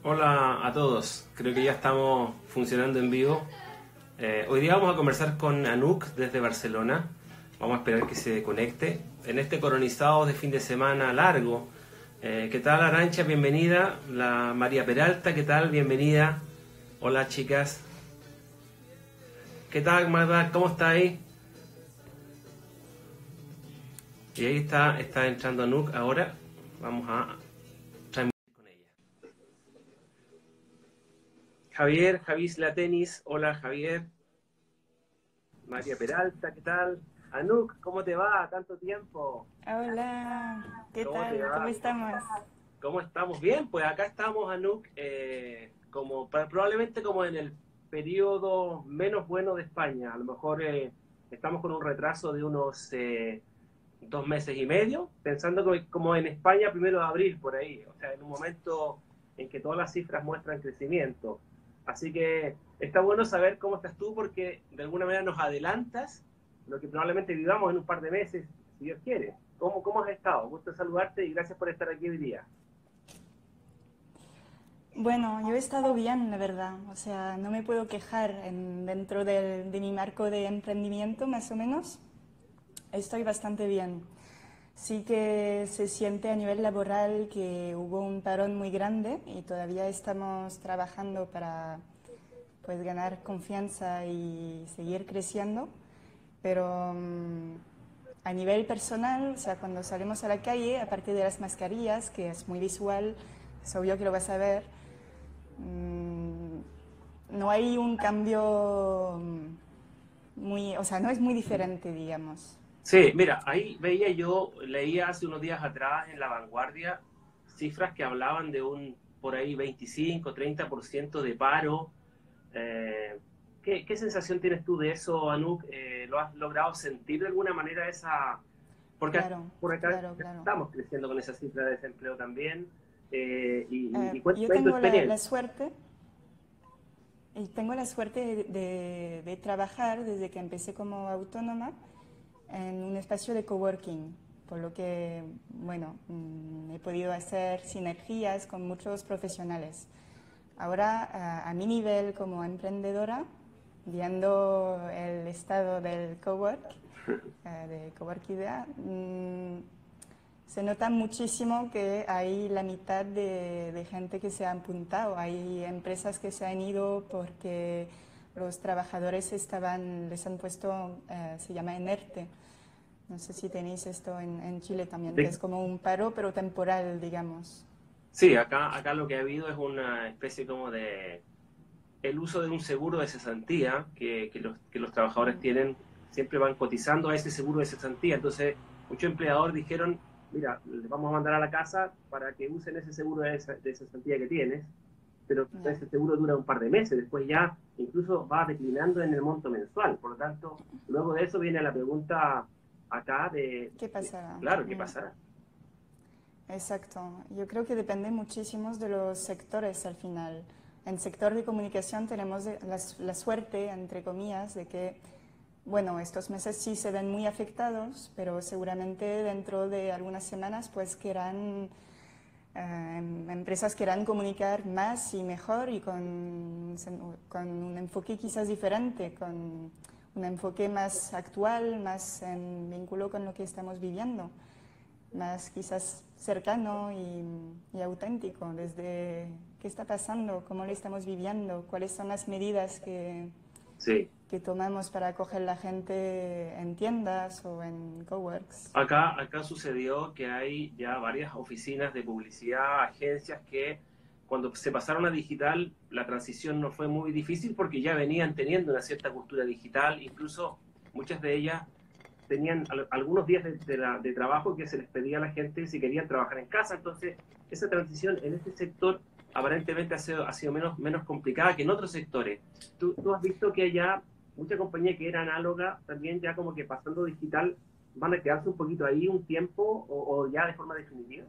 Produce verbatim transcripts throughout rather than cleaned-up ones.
Hola a todos, creo que ya estamos funcionando en vivo. Eh, hoy día vamos a conversar con Anouk desde Barcelona. Vamos a esperar que se conecte en este coronizado de fin de semana largo. Eh, ¿Qué tal, Arantxa? Bienvenida. La María Peralta, ¿qué tal? Bienvenida. Hola, chicas. ¿Qué tal, Magda? ¿Cómo está ahí? Y ahí está, está entrando Anouk ahora. Vamos a transmitir con ella. Javier, Javis La Tenis. Hola, Javier. María Peralta, ¿qué tal? Anouk, ¿cómo te va? Tanto tiempo. Hola, ¿qué ¿Cómo te tal? ¿Cómo va? estamos? ¿Cómo estamos? Bien, pues acá estamos, Anouk, eh, como pa- probablemente como en el periodo menos bueno de España. A lo mejor eh, estamos con un retraso de unos eh, dos meses y medio, pensando que como en España primero de abril, por ahí. O sea, en un momento en que todas las cifras muestran crecimiento. Así que está bueno saber cómo estás tú porque de alguna manera nos adelantas lo que probablemente vivamos en un par de meses, si Dios quiere. ¿Cómo, cómo has estado? Gusto saludarte y gracias por estar aquí hoy día. Bueno, yo he estado bien, la verdad. O sea, no me puedo quejar en- dentro del- de mi marco de emprendimiento, más o menos. Estoy bastante bien. Sí que se siente a nivel laboral que hubo un parón muy grande y todavía estamos trabajando para pues ganar confianza y seguir creciendo, pero mm, a nivel personal, o sea, cuando salimos a la calle, aparte de las mascarillas, que es muy visual, es obvio que lo vas a ver, mm, no hay un cambio mm, muy, o sea, no es muy diferente, digamos. Sí, mira, ahí veía yo, leía hace unos días atrás en La Vanguardia cifras que hablaban de un por ahí veinticinco, treinta por ciento de paro. Eh, ¿qué, qué sensación tienes tú de eso, Anouk? Eh, ¿lo has logrado sentir de alguna manera esa...? Porque Claro, por acá claro, claro. estamos creciendo con esa cifra de desempleo también. Eh, y, Eh, y cuál yo fue tu tengo la, la experiencia? suerte, y tengo la suerte de, de- de trabajar desde que empecé como autónoma en un espacio de coworking, por lo que, bueno, mm, he podido hacer sinergias con muchos profesionales. Ahora, a, a mi nivel como emprendedora, viendo el estado del cowork, eh, de Cowork Idea, mm, se nota muchísimo que hay la mitad de, de gente que se ha apuntado. Hay empresas que se han ido porque los trabajadores estaban, les han puesto, eh, se llama ENERTE. No sé si tenéis esto en, en Chile también, que De- es como un paro, pero temporal, digamos. sí, acá, acá lo que ha habido es una especie como de el uso de un seguro de cesantía que, que, los, que los trabajadores tienen, siempre van cotizando a ese seguro de cesantía. Entonces, muchos empleadores dijeron, mira, les vamos a mandar a la casa para que usen ese seguro de, de cesantía que tienes, pero Ya. ese seguro dura un par de meses, después ya incluso va declinando en el monto mensual. Por lo tanto, luego de eso viene la pregunta acá de, ¿Qué de pasará? claro, ¿qué Mm. pasará? Exacto. Yo creo que depende muchísimo de los sectores al final. En sector de comunicación tenemos la, la suerte, entre comillas, de que, bueno, estos meses sí se ven muy afectados, pero seguramente dentro de algunas semanas pues querrán, eh, empresas querrán comunicar más y mejor y con, con un enfoque quizás diferente, con un enfoque más actual, más en vínculo con lo que estamos viviendo, más quizás cercano y, y auténtico, desde qué está pasando, cómo lo estamos viviendo, cuáles son las medidas que, Sí. que tomamos para acoger a la gente en tiendas o en coworks. Acá, acá sucedió que hay ya varias oficinas de publicidad, agencias que cuando se pasaron a digital, la transición no fue muy difícil porque ya venían teniendo una cierta cultura digital, incluso muchas de ellas tenían al- algunos días de, de la- de trabajo que se les pedía a la gente si querían trabajar en casa, entonces esa transición en este sector aparentemente ha sido, ha sido menos, menos complicada que en otros sectores. ¿Tú, tú has visto que allá mucha compañía que era análoga también ya como que pasando digital van a quedarse un poquito ahí un tiempo o, o ya de forma definitiva?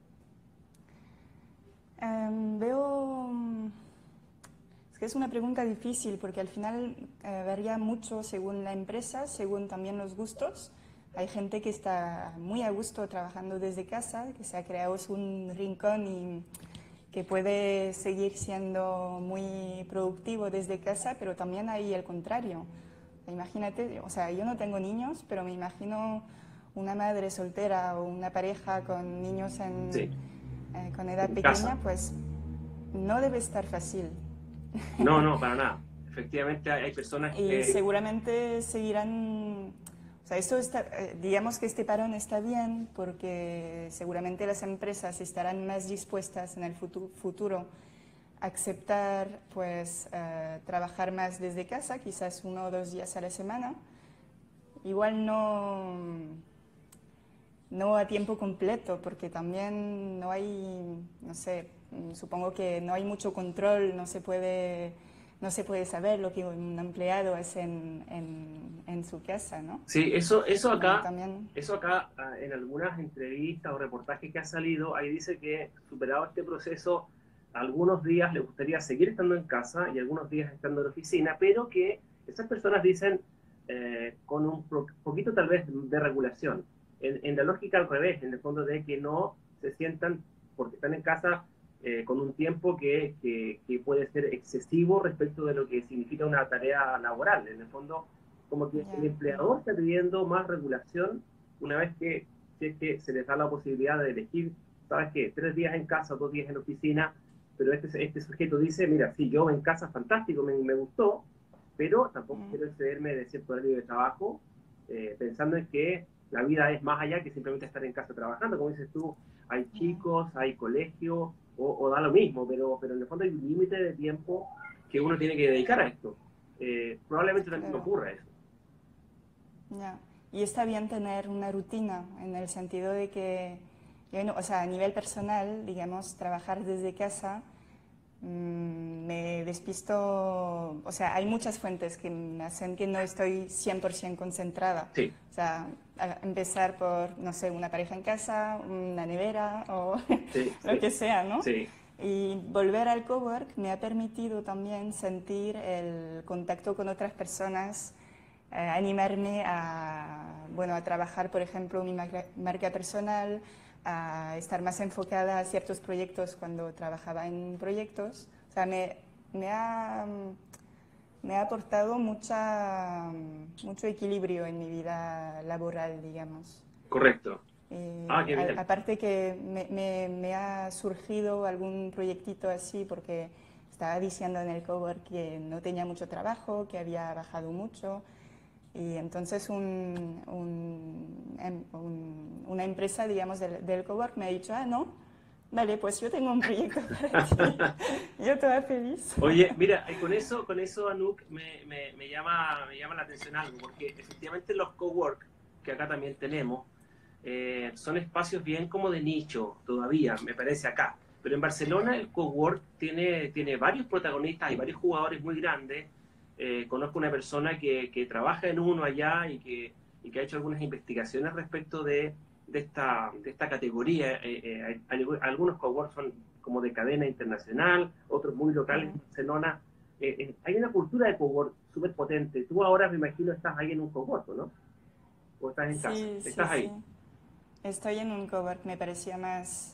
Um, veo... Es que es una pregunta difícil porque al final eh, varía mucho según la empresa, según también los gustos. Hay gente que está muy a gusto trabajando desde casa, que se ha creado un rincón y que puede seguir siendo muy productivo desde casa, pero también hay el contrario. Imagínate, o sea, yo no tengo niños, pero me imagino una madre soltera o una pareja con niños en, Sí, eh, con edad en pequeña, casa. pues no debe estar fácil. No, no, para nada. Efectivamente hay, hay personas Y que... seguramente seguirán, o sea, esto está, eh, digamos que este parón está bien porque seguramente las empresas estarán más dispuestas en el futu- futuro a aceptar, pues, eh, trabajar más desde casa, quizás uno o dos días a la semana. Igual no, no a tiempo completo, porque también no hay, no sé, mm, supongo que no hay mucho control, no se puede, no se puede saber lo que un empleado hace en, en, en su casa, ¿no? Sí, eso, eso Bueno, acá, también, eso acá ah, en algunas entrevistas o reportajes que ha salido, ahí dice que superado este proceso, algunos días le gustaría seguir estando en casa y algunos días estando en la oficina, pero que esas personas dicen eh, con un pro- poquito tal vez de regulación. En, en la lógica al revés, en el fondo de que no se sientan, porque están en casa, eh, con un tiempo que, que, que puede ser excesivo respecto de lo que significa una tarea laboral. En el fondo, como que el ya, empleador está pidiendo más regulación una vez que, si es que se les da la posibilidad de elegir, ¿sabes qué? Tres días en casa, dos días en la oficina, pero este, este sujeto dice, mira, sí, yo en casa fantástico, me, me gustó, pero tampoco mm, quiero excederme de cierto horario de trabajo, eh, pensando en que la vida es más allá que simplemente estar en casa trabajando. Como dices tú, hay ya, chicos, hay colegio, o, o da lo mismo, pero, pero en el fondo hay un límite de tiempo que uno tiene que dedicar a esto. Eh, probablemente también claro, ocurra eso. ya. Y está bien tener una rutina en el sentido de que, yo no- o sea, a nivel personal, digamos, trabajar desde casa. Mm, me despisto, o sea, hay muchas fuentes que me hacen que no estoy cien por ciento concentrada. Sí, O sea, a- empezar por, no sé, una pareja en casa, una nevera o sí, lo sí, que sea, ¿no? sí, Y volver al cowork me ha permitido también sentir el contacto con otras personas, eh, animarme a, bueno, a trabajar, por ejemplo, mi marca, marca personal, a estar más enfocada a ciertos proyectos cuando trabajaba en proyectos. O sea, me, me ha, me ha aportado mucha, mucho equilibrio en mi vida laboral, digamos. correcto. Ah, Eh, qué a- bien. aparte que me, me, me ha surgido algún proyectito así porque estaba diciendo en el cowork que no tenía mucho trabajo, que había bajado mucho y entonces un, un, em- un- una empresa, digamos, del, del cowork me ha dicho, ah, no, vale, pues yo tengo un proyecto para ti. Yo toda feliz. Oye, mira, eh, con eso, con eso, Anuk, me, me, me llama, me llama la atención algo, porque efectivamente los cowork, que acá también tenemos, eh, son espacios bien como de nicho todavía, me parece acá. Pero en Barcelona el cowork tiene, tiene varios protagonistas y varios jugadores muy grandes. Eh, conozco una persona que, que trabaja en uno allá y que, y que ha hecho algunas investigaciones respecto de, de, esta, de esta categoría. Eh, eh, hay- hay- algunos cowork son como de cadena internacional, otros muy locales en Mm. Barcelona. Eh, eh, hay una cultura de cowork súper potente. Tú ahora me imagino estás ahí en un cowork, ¿no? O estás en casa. Sí, sí, Estás sí. ahí. Estoy en un cowork, me parecía más,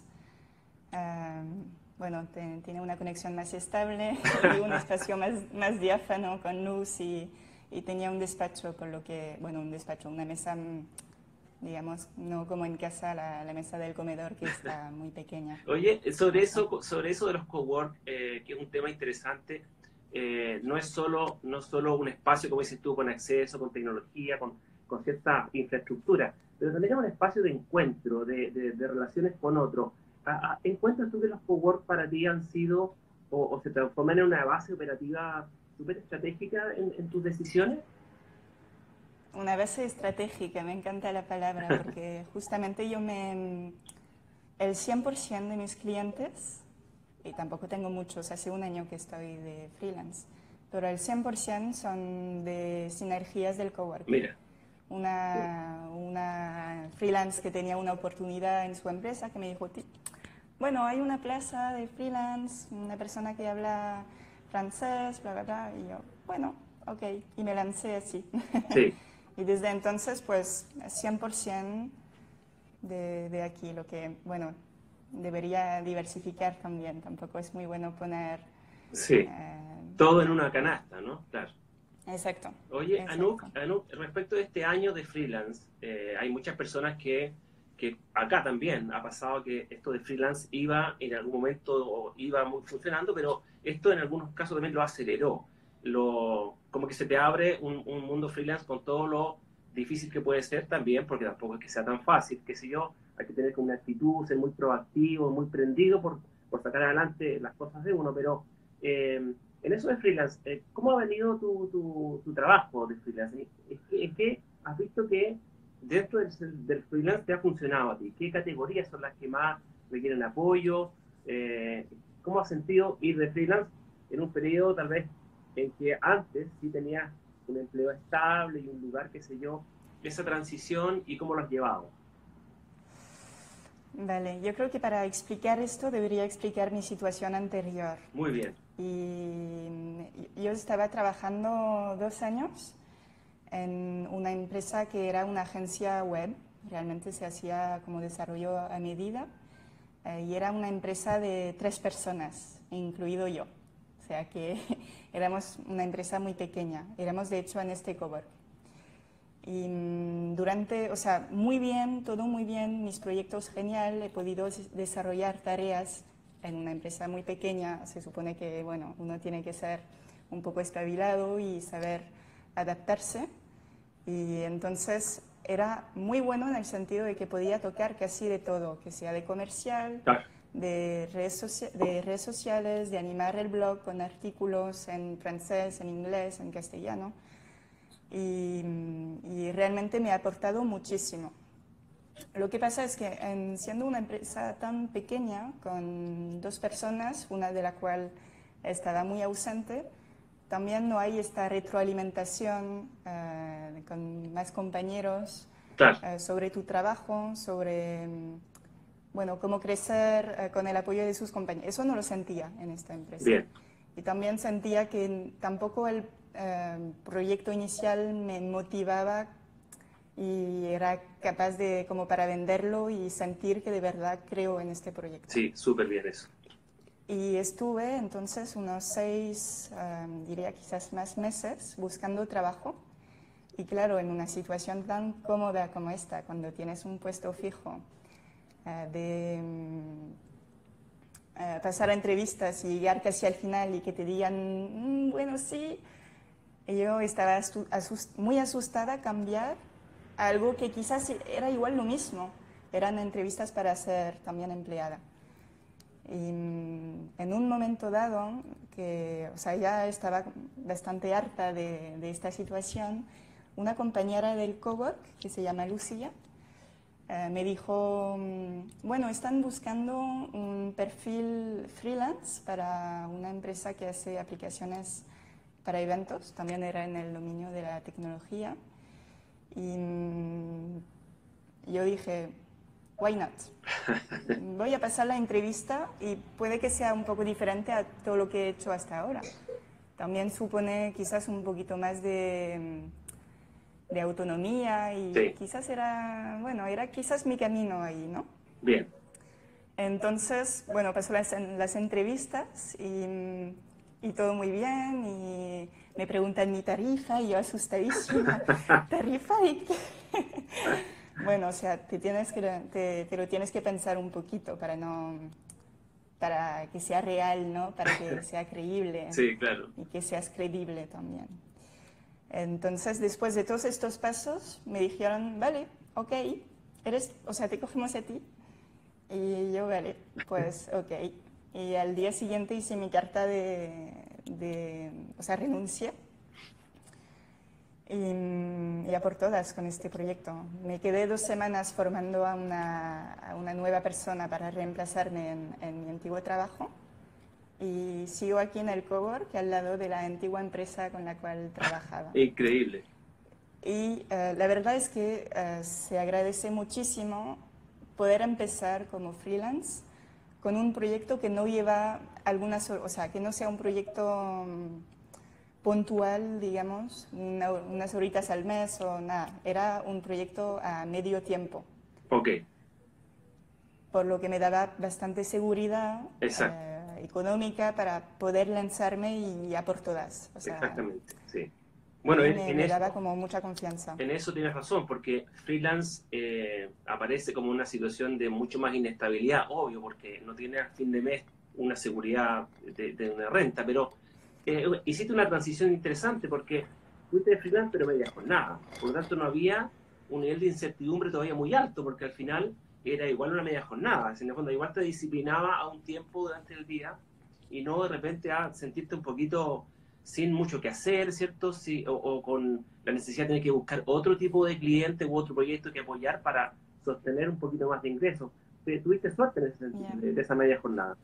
um, bueno, te- tiene una conexión más estable y un espacio más, más diáfano con luz y, y tenía un despacho, por lo que, bueno, un despacho, una mesa, mm, digamos, no como en casa, la, la mesa del comedor que está muy pequeña. Oye, sobre Eso. eso, sobre eso de los cowork, eh, que es un tema interesante, eh, no es solo, no solo un espacio, como dices tú, con acceso, con tecnología, con, con cierta infraestructura, pero también es un espacio de encuentro, de, de, de relaciones con otros. ¿A- a- ¿Encuentras tú que los cowork para ti han sido o, o se transforman en una base operativa súper estratégica en, en tus decisiones? Una base estratégica, me encanta la palabra, porque justamente yo me... El cien por ciento de mis clientes, y tampoco tengo muchos, hace un año que estoy de freelance, pero el cien por ciento son de sinergias del coworking. Mira, Una, una freelance que tenía una oportunidad en su empresa que me dijo, "Ti- bueno, hay una plaza de freelance, una persona que habla francés, bla, bla, bla", y yo, bueno, ok, y me lancé así. sí. Y desde entonces, pues, cien por ciento de, de aquí, lo que, bueno, debería diversificar también, tampoco es muy bueno poner... Sí, eh, todo en una canasta, ¿no? Claro. Exacto. Oye, Exacto. Anouk, Anouk, respecto de este año de freelance, eh, hay muchas personas que, que acá también ha pasado que esto de freelance iba en algún momento, iba muy funcionando, pero esto en algunos casos también lo aceleró. Lo, como que se te abre un, un mundo freelance con todo lo difícil que puede ser también, porque tampoco es que sea tan fácil, qué sé yo, hay que tener como una actitud, ser muy proactivo, muy prendido por, por sacar adelante las cosas de uno, pero... Eh, en eso de freelance, eh, ¿cómo ha venido tu, tu, tu trabajo de freelance? ¿Es que, es que has visto que dentro del, del freelance te ha funcionado a ti? ¿Qué categorías son las que más requieren apoyo? Eh, ¿Cómo has sentido ir de freelance en un periodo tal vez en que antes sí tenías un empleo estable y un lugar, qué sé yo, esa transición y cómo lo has llevado? Vale, yo creo que para explicar esto debería explicar mi situación anterior. Muy bien. Y yo estaba trabajando dos años en una empresa que era una agencia web, realmente se hacía como desarrollo a medida, eh, y era una empresa de tres personas, incluido yo. O sea que éramos una empresa muy pequeña, éramos de hecho en este cowork. Y durante, o sea, muy bien, todo muy bien, mis proyectos genial, he podido desarrollar tareas en una empresa muy pequeña. Se supone que, bueno, uno tiene que ser un poco espabilado y saber adaptarse. Y entonces era muy bueno en el sentido de que podía tocar casi de todo, que sea de comercial, Claro. de redes, de redes sociales, de animar el blog con artículos en francés, en inglés, en castellano. Y, y, realmente me ha aportado muchísimo. Lo que pasa es que en, siendo una empresa tan pequeña, con dos personas, una de la cual estaba muy ausente, también no hay esta retroalimentación eh, con más compañeros Claro. eh, sobre tu trabajo, sobre bueno, cómo crecer eh, con el apoyo de sus compañeros. Eso no lo sentía en esta empresa. Bien. Y también sentía que tampoco el eh, proyecto inicial me motivaba y era capaz de, como para venderlo y sentir que de verdad creo en este proyecto. Sí, súper bien eso. Y estuve entonces unos seis, um, diría quizás más meses buscando trabajo. Y claro, en una situación tan cómoda como esta, cuando tienes un puesto fijo, uh, de um, uh, pasar a entrevistas y llegar casi al final y que te digan, mm, bueno, sí, yo estaba asust muy asustada a cambiar a algo que quizás era igual lo mismo. Eran entrevistas para ser también empleada. Y en un momento dado, que o sea, ya estaba bastante harta de, de esta situación, una compañera del cowork, que se llama Lucía, eh, me dijo, bueno, están buscando un perfil freelance para una empresa que hace aplicaciones para eventos, también era en el dominio de la tecnología. Y yo dije, why not? Voy a pasar la entrevista y puede que sea un poco diferente a todo lo que he hecho hasta ahora. También supone quizás un poquito más de, de autonomía y Sí. quizás era, bueno, era quizás mi camino ahí, ¿no? Bien. Entonces, bueno, pasó las, las entrevistas y, y todo muy bien y me preguntan mi tarifa y yo asustadísima. ¿Tarifa de qué? Bueno, o sea, te, tienes que, te, te lo tienes que pensar un poquito para, no, para que sea real, ¿no? Para que sea creíble. Sí, claro. Y que seas creíble también. Entonces, después de todos estos pasos, me dijeron, vale, ok, eres, o sea, te cogemos a ti. Y yo, vale, pues ok. Y al día siguiente hice mi carta de, de o sea, renuncié. Y, y a por todas con este proyecto. Me quedé dos semanas formando a una, a una nueva persona para reemplazarme en, en mi antiguo trabajo. Y sigo aquí en el cowork, al lado de la antigua empresa con la cual trabajaba. Increíble. Y uh, la verdad es que uh, se agradece muchísimo poder empezar como freelance con un proyecto que no lleva algunas, o sea, que no sea un proyecto um, puntual, digamos, una, unas horitas al mes o nada. Era un proyecto a medio tiempo. Ok. por lo que me daba bastante seguridad eh, económica para poder lanzarme y a por todas. O sea, exactamente, sí. Bueno, en, me, en me eso, daba como mucha confianza. En eso tienes razón, porque freelance eh, aparece como una situación de mucho más inestabilidad, obvio, porque no tiene a fin de mes una seguridad de, de una renta, pero eh, hiciste una transición interesante porque fuiste de freelance pero media jornada, por lo tanto no había un nivel de incertidumbre todavía muy alto, porque al final era igual una media jornada, en el fondo igual te disciplinaba a un tiempo durante el día y no de repente a sentirte un poquito sin mucho que hacer, ¿cierto? Sí, o, o con la necesidad de tener que buscar otro tipo de cliente u otro proyecto que apoyar para sostener un poquito más de ingresos. ¿Tuviste suerte en ese sentido, Yeah. de, de esa media jornada?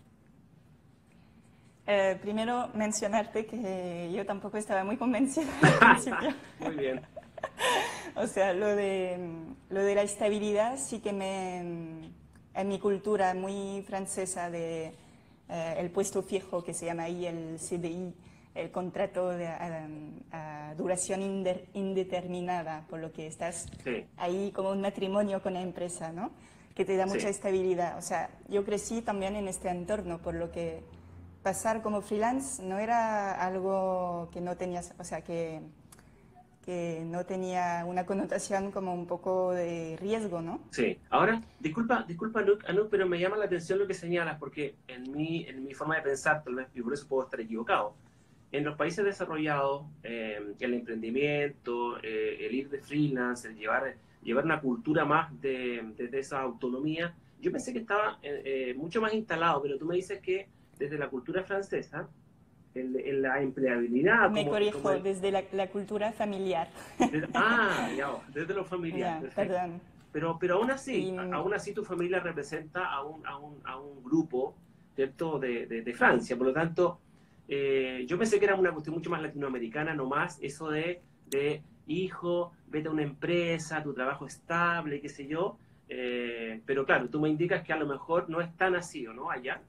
Eh, primero mencionarte que yo tampoco estaba muy convencida al principio. Muy bien. O sea, lo de, lo de la estabilidad sí que me... En mi cultura muy francesa de eh, el puesto fijo, que se llama ahí el C D I, el contrato de, a, a duración inde, indeterminada, por lo que estás Sí. ahí como un matrimonio con la empresa, ¿no? Que te da mucha Sí. estabilidad. O sea, yo crecí también en este entorno, por lo que pasar como freelance no era algo que no tenías, o sea, que, que no tenía una connotación como un poco de riesgo, ¿no? Sí. Ahora, disculpa, disculpa Anouk, Anouk, pero me llama la atención lo que señalas, porque en mi, en mi forma de pensar, tal vez, y por eso puedo estar equivocado, en los países desarrollados, eh, el emprendimiento, eh, el ir de freelance, el llevar, llevar una cultura más de, de, de esa autonomía, yo pensé que estaba eh, eh, mucho más instalado, pero tú me dices que desde la cultura francesa, en, en la empleabilidad, Me como, corrijo, como el, desde la, la cultura familiar. desde, ah, ya, desde lo familiar, Ya, perfecto. perdón. Pero, pero aún así, Y, a- aún así tu familia representa a un, a un, a un grupo, ¿cierto?, de, de, de Francia. Por lo tanto, eh, yo pensé que era una cuestión mucho más latinoamericana, no más eso de, de hijo, vete a una empresa, tu trabajo estable, qué sé yo. Eh, pero claro, tú me indicas que a lo mejor no es tan así, ¿o no? Allá.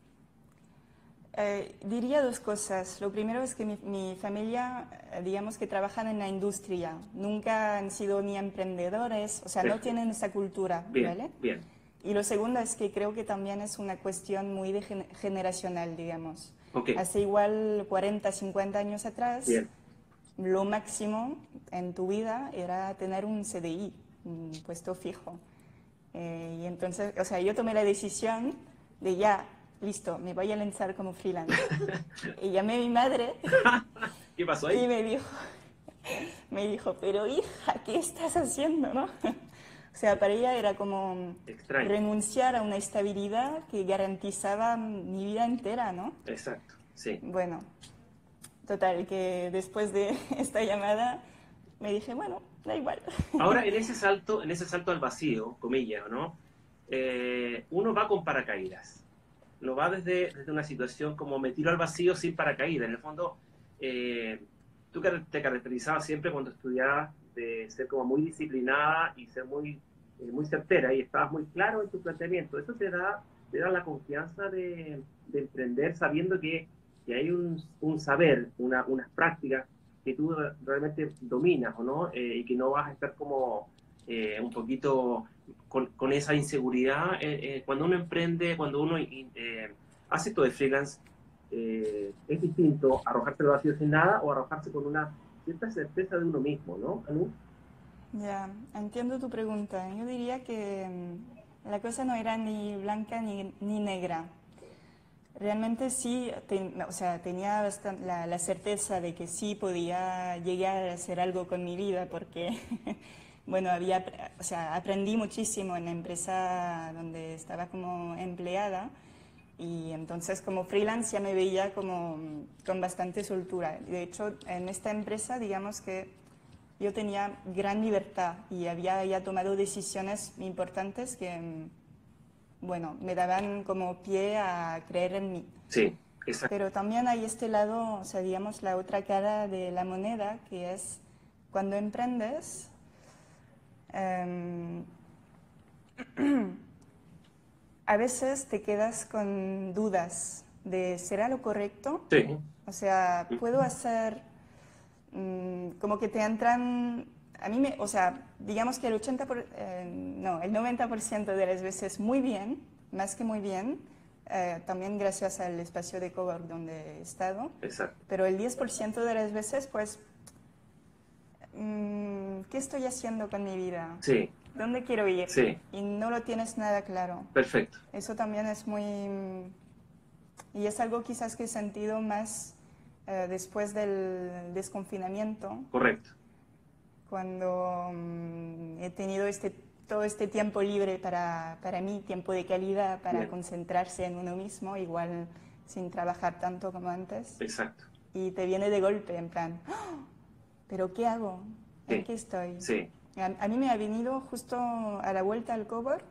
Eh, diría dos cosas. Lo primero es que mi, mi familia, eh, digamos que trabajan en la industria. Nunca han sido ni emprendedores, o sea, no Perfecto. tienen esa cultura, Bien, ¿vale? bien. Y lo segundo es que creo que también es una cuestión muy de gen- generacional, digamos. Ok, Hace igual cuarenta, cincuenta años atrás, bien. lo máximo en tu vida era tener un C D I, un puesto fijo. Eh, y entonces, o sea, yo tomé la decisión de ya, listo, me voy a lanzar como freelance. Y llamé a mi madre ¿Qué pasó y ahí? me dijo, me dijo, pero hija, ¿qué estás haciendo, no? O sea, para ella era como Extraño. renunciar a una estabilidad que garantizaba mi vida entera, ¿no? Exacto, sí. Bueno, total, que después de esta llamada me dije, bueno, da igual. Ahora, en ese salto, en ese salto al vacío, comillas, ¿no? Eh, uno va con paracaídas. No va desde, desde una situación como me tiro al vacío sin paracaídas. En el fondo, eh, tú te caracterizabas siempre cuando estudiabas de ser como muy disciplinada y ser muy, eh, muy certera y estabas muy claro en tu planteamiento. Eso te da, te da la confianza de, de emprender sabiendo que, que hay un, un saber, una, unas prácticas que tú realmente dominas, ¿o no? Eh, y que no vas a estar como eh, un poquito con, con esa inseguridad. Eh, eh, cuando uno emprende, cuando uno eh, hace esto de freelance, eh, es distinto arrojarse al vacío sin nada o arrojarse con una cierta certeza de uno mismo, ¿no, Anu? Ya, entiendo tu pregunta. Yo diría que mm, la cosa no era ni blanca ni, ni negra. Realmente sí, ten- o sea, tenía bastan- la, la certeza de que sí podía llegar a hacer algo con mi vida porque, bueno, había, apr- o sea, aprendí muchísimo en la empresa donde estaba como empleada y entonces como freelance ya me veía como mm, con bastante soltura. De hecho, en esta empresa, digamos que yo tenía gran libertad y había ya tomado decisiones importantes que, mm, bueno, me daban como pie a creer en mí. Sí, exacto. Pero también hay este lado, o sea, digamos, la otra cara de la moneda, que es cuando emprendes, eh, a veces te quedas con dudas de ¿será lo correcto? Sí. O sea, ¿puedo hacer mm, como que te entran, a mí me, o sea, digamos que el ochenta por, eh, no, el noventa por ciento de las veces muy bien, más que muy bien, eh, también gracias al espacio de cowork donde he estado. Exacto. Pero el diez por ciento de las veces, pues, mm, ¿qué estoy haciendo con mi vida? Sí, ¿Dónde quiero ir? sí, Y no lo tienes nada claro. perfecto. Eso también es muy... Y es algo quizás que he sentido más eh, después del desconfinamiento, Correcto. cuando mm, he tenido este, todo este tiempo libre para, para mí, tiempo de calidad, para Bien. concentrarse en uno mismo, igual sin trabajar tanto como antes. Exacto. Y te viene de golpe, en plan, ¡ah! ¿Pero qué hago? ¿En Sí, qué estoy? sí, A, a mí me ha venido justo a la vuelta al cowork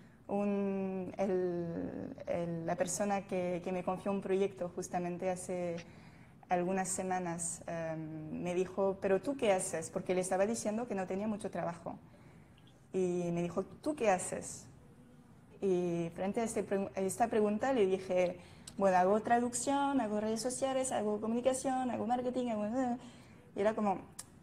un, el, el, la persona que, que me confió un proyecto justamente hace algunas semanas. Um, me dijo, ¿pero tú qué haces? Porque le estaba diciendo que no tenía mucho trabajo. Y me dijo, ¿tú qué haces? Y frente a, este, a esta pregunta le dije, bueno, hago traducción, hago redes sociales, hago comunicación, hago marketing, hago... Y era como,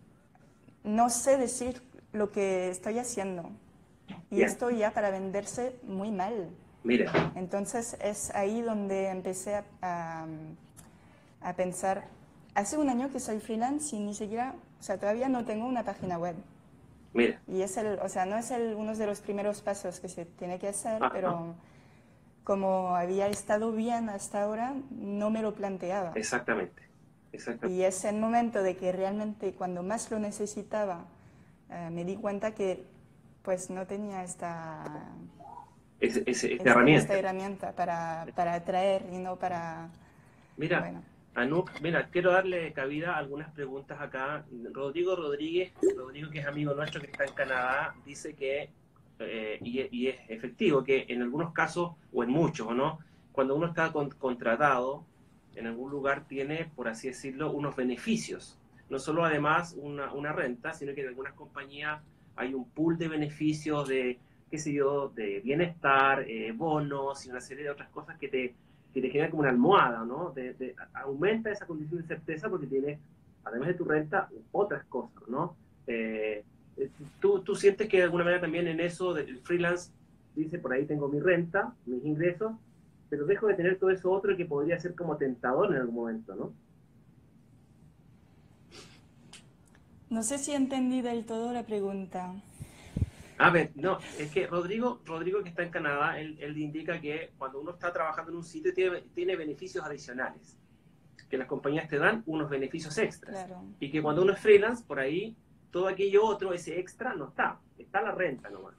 no sé decir lo que estoy haciendo. Y bien. esto ya para venderse muy mal. Mira, Entonces es ahí donde empecé a, a, a pensar, hace un año que soy freelance y ni siquiera, o sea, todavía no tengo una página web. mira. Y es el, o sea, no es el, uno de los primeros pasos que se tiene que hacer, Ajá. pero como había estado bien hasta ahora, no me lo planteaba. Exactamente. Exactamente. Y es el momento de que realmente cuando más lo necesitaba, eh, me di cuenta que pues no tenía esta, Es, es- esta esta, herramienta. esta herramienta para, para atraer y no para... Mira, Bueno, Anup, mira, quiero darle cabida a algunas preguntas acá. Rodrigo Rodríguez, Rodrigo que es amigo nuestro que está en Canadá, dice que, eh, y, y es efectivo, que en algunos casos, o en muchos, ¿o no? Cuando uno está con- contratado en algún lugar tiene, por así decirlo, unos beneficios. No solo además una, una renta, sino que en algunas compañías hay un pool de beneficios de, qué sé yo, de bienestar, eh, bonos y una serie de otras cosas que te que te genera como una almohada, ¿no? De, de, aumenta esa condición de certeza porque tienes, además de tu renta, otras cosas, ¿no? Eh, ¿tú, ¿Tú sientes que de alguna manera también en eso del freelance dice, por ahí tengo mi renta, mis ingresos, pero dejo de tener todo eso otro que podría ser como tentador en algún momento, ¿no? no sé si entendí del todo la pregunta. A ver, no, es que Rodrigo, Rodrigo que está en Canadá, él, él indica que cuando uno está trabajando en un sitio tiene, tiene beneficios adicionales, que las compañías te dan unos beneficios extras. Claro. Y que cuando uno es freelance, por ahí, todo aquello otro, ese extra, no está. Está la renta nomás.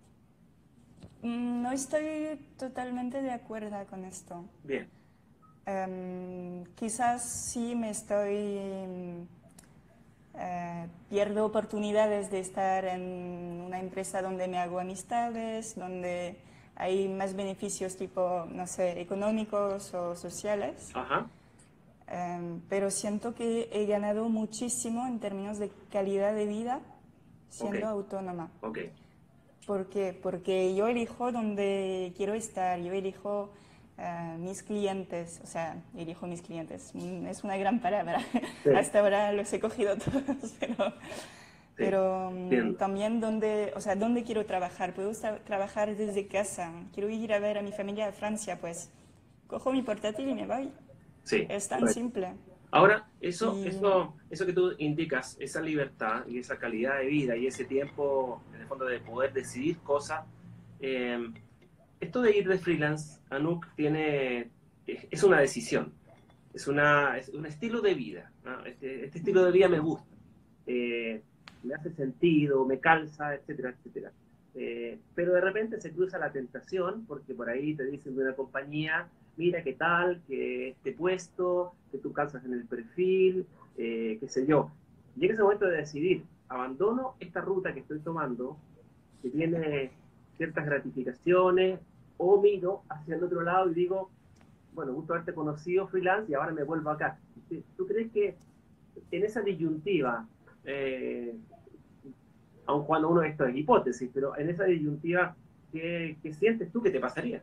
No estoy totalmente de acuerdo con esto. Bien. Um, quizás sí me estoy... Uh, pierdo oportunidades de estar en una empresa donde me hago amistades, donde hay más beneficios tipo, no sé, económicos o sociales. Ajá. Um, pero siento que he ganado muchísimo en términos de calidad de vida siendo Okay. autónoma. Ok. ¿Por qué? Porque yo elijo dónde quiero estar, yo elijo uh, mis clientes, o sea, elijo mis clientes, es una gran palabra, Sí. hasta ahora los he cogido todos, pero, Sí. pero um, Entiendo. también dónde, o sea, dónde quiero trabajar, puedo tra- trabajar desde casa, quiero ir a ver a mi familia a Francia, pues cojo mi portátil y me voy, Sí. es tan Correcto. simple. Ahora, eso, Y eso, eso que tú indicas, esa libertad y esa calidad de vida y ese tiempo, en el fondo, de poder decidir cosas, eh, esto de ir de freelance, Anouk, tiene, es, es una decisión, es, una, es un estilo de vida, ¿no? Este, este estilo de vida me gusta, eh, me hace sentido, me calza, etcétera, etcétera. Eh, pero de repente se cruza la tentación, porque por ahí te dicen de una compañía, mira qué tal, que este puesto, que tú calzas en el perfil, eh, qué sé yo. Llega ese momento de decidir, abandono esta ruta que estoy tomando, que tiene ciertas gratificaciones, o miro hacia el otro lado y digo, bueno, gusto haberte conocido freelance y ahora me vuelvo acá. ¿Tú crees que en esa disyuntiva, eh, aun cuando uno esto es hipótesis, pero en esa disyuntiva, ¿qué, qué sientes tú que te pasaría?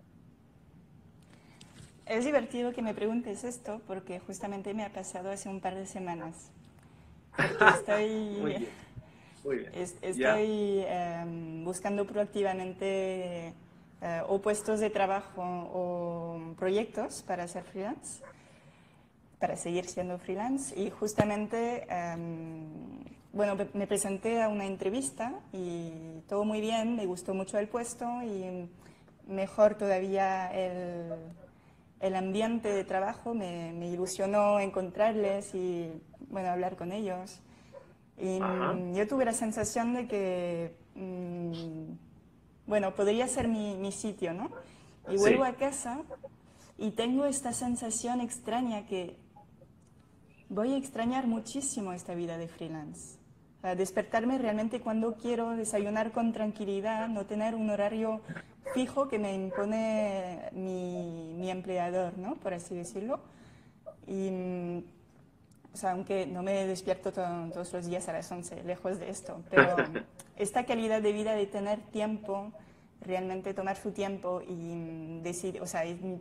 es divertido que me preguntes esto porque justamente me ha pasado hace un par de semanas. Porque estoy, Muy bien, muy bien. es- ¿Ya? estoy em, buscando proactivamente eh, o puestos de trabajo o proyectos para ser freelance, para seguir siendo freelance. Y justamente, um, bueno, me presenté a una entrevista y todo muy bien, me gustó mucho el puesto y mejor todavía el, el ambiente de trabajo, me, me ilusionó encontrarles y, bueno, hablar con ellos. Y Ajá. mm, yo tuve la sensación de que, mm, bueno, podría ser mi, mi sitio, ¿no? Y vuelvo Sí. a casa y tengo esta sensación extraña que voy a extrañar muchísimo esta vida de freelance. O sea, despertarme realmente cuando quiero, desayunar con tranquilidad, no tener un horario fijo que me impone mi, mi empleador, ¿no? Por así decirlo. Y, mm, o sea, aunque no me despierto to todos los días a las once, lejos de esto, pero esta calidad de vida de tener tiempo, realmente tomar su tiempo y mm, decidir, o sea, y,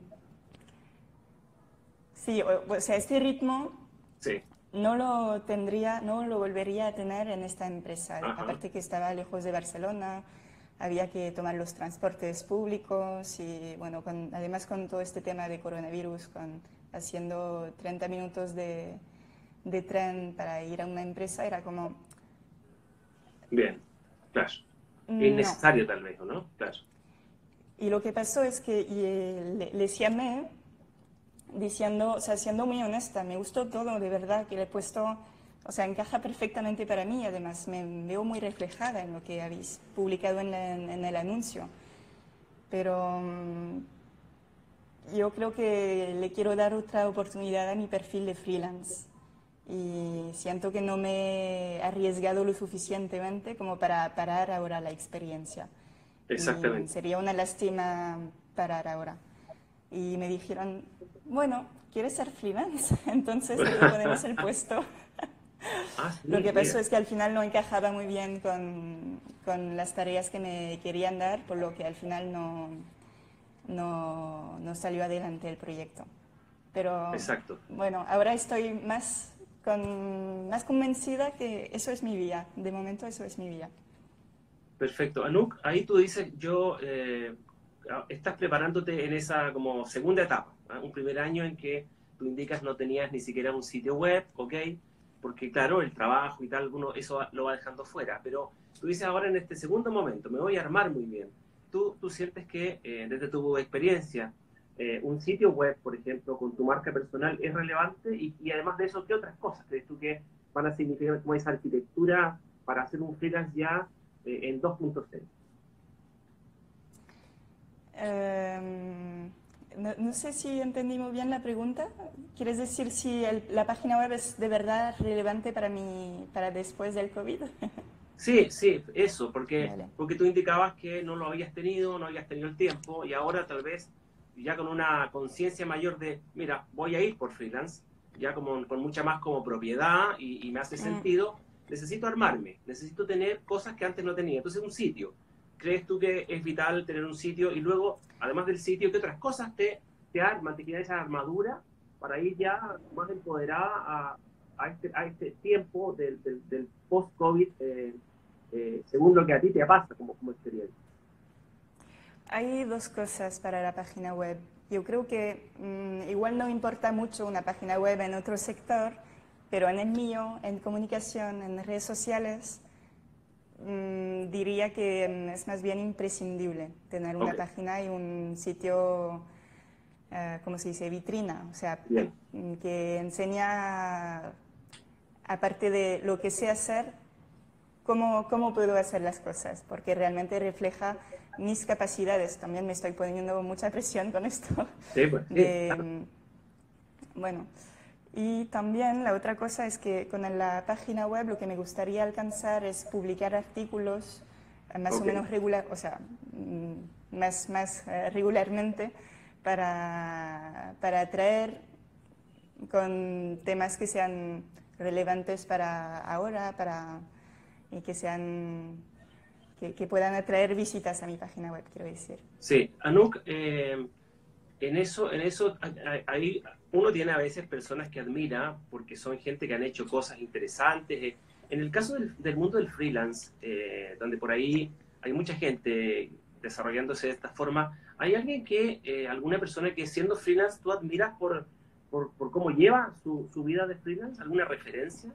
sí, o, o sea, este ritmo Sí. no lo tendría, no lo volvería a tener en esta empresa. Ajá. Aparte que estaba lejos de Barcelona, había que tomar los transportes públicos y, bueno, con, además con todo este tema de coronavirus, con, haciendo treinta minutos de, de tren para ir a una empresa, era como, Bien. Claro. no. Innecesario tal vez, ¿o no? Claro. Y lo que pasó es que y, eh, le- les llamé diciendo, o sea, siendo muy honesta, me gustó todo, de verdad, que le he puesto, o sea, encaja perfectamente para mí, además me veo muy reflejada en lo que habéis publicado en, la- en el anuncio. Pero mm, yo creo que le quiero dar otra oportunidad a mi perfil de freelance. Y siento que no me he arriesgado lo suficientemente como para parar ahora la experiencia. Y Exactamente. sería una lástima parar ahora. Y me dijeron, bueno, ¿quieres ser freelance? Entonces te proponemos el puesto. Ah, Lo sí, que pasó mira. es que al final no encajaba muy bien con, con las tareas que me querían dar, por lo que al final no, no, no salió adelante el proyecto. Pero Exacto. bueno, ahora estoy más, con, más convencida que eso es mi vía. De momento eso es mi vía. Perfecto. Anouk, ahí tú dices, yo, eh, estás preparándote en esa como segunda etapa, ¿ah? Un primer año en que tú indicas no tenías ni siquiera un sitio web, ¿ok? Porque claro, el trabajo y tal, uno eso lo va dejando fuera, pero tú dices ahora en este segundo momento, me voy a armar muy bien. Tú, tú sientes que eh, desde tu experiencia, eh, un sitio web, por ejemplo, con tu marca personal es relevante y, y además de eso, ¿qué otras cosas crees tú que van a significar como esa arquitectura para hacer un freelance ya eh, en dos punto cero? Eh, no, no sé si entendí muy bien la pregunta. ¿Quieres decir si el- la página web es de verdad relevante para mí, para después del COVID? Sí, sí, eso, porque, Vale. porque tú indicabas que no lo habías tenido, no habías tenido el tiempo y ahora tal vez ya con una conciencia mayor de, mira, voy a ir por freelance, ya como, con mucha más como propiedad y, y me hace Mm. sentido, necesito armarme, necesito tener cosas que antes no tenía. Entonces un sitio, ¿crees tú que es vital tener un sitio y luego, además del sitio, qué otras cosas te, te arman, te crean esa armadura para ir ya más empoderada a, a, este, a este tiempo del, del, del post-COVID? Eh, eh, según lo que a ti te pasa como, como experiencia. Hay dos cosas para la página web. Yo creo que mm, igual no importa mucho una página web en otro sector, pero en el mío, en comunicación, en redes sociales, mm, diría que mm, es más bien imprescindible tener una Ok, página y un sitio, eh, ¿cómo se dice?, vitrina, o sea, bien, mm, que enseña, aparte de lo que sé hacer, cómo, cómo puedo hacer las cosas, porque realmente refleja mis capacidades. También me estoy poniendo mucha presión con esto. sí, pues sí, claro. De, bueno, y también la otra cosa es que con la página web lo que me gustaría alcanzar es publicar artículos eh, más o Ok, menos regular, o sea, mm, más, más eh, regularmente para, para atraer con temas que sean relevantes para ahora, para y que sean que, que puedan atraer visitas a mi página web, quiero decir. sí. Anouk, eh, en eso, en eso, ahí uno tiene a veces personas que admira porque son gente que han hecho cosas interesantes. Eh, En el caso del, del mundo del freelance, eh, donde por ahí hay mucha gente desarrollándose de esta forma. ¿Hay alguien que, eh, alguna persona que siendo freelance tú admiras por, por, por cómo lleva su, su vida de freelance? ¿Alguna referencia?